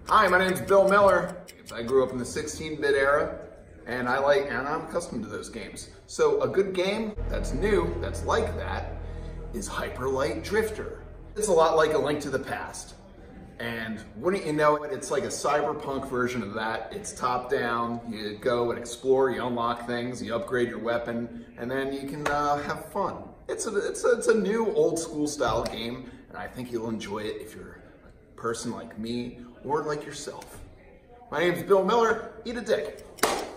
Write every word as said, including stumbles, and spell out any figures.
Hi, my name's Bill Miller. I grew up in the sixteen bit era, and I like, and I'm accustomed to those games. So a good game that's new, that's like that, is Hyper Light Drifter. It's a lot like A Link to the Past. And wouldn't you know it, it's like a cyberpunk version of that. It's top down, you go and explore, you unlock things, you upgrade your weapon, and then you can uh, have fun. It's a, it's, a, it's a new old school style game, and I think you'll enjoy it if you're a person like me or like yourself. My name's Bill Miller, eat a dick.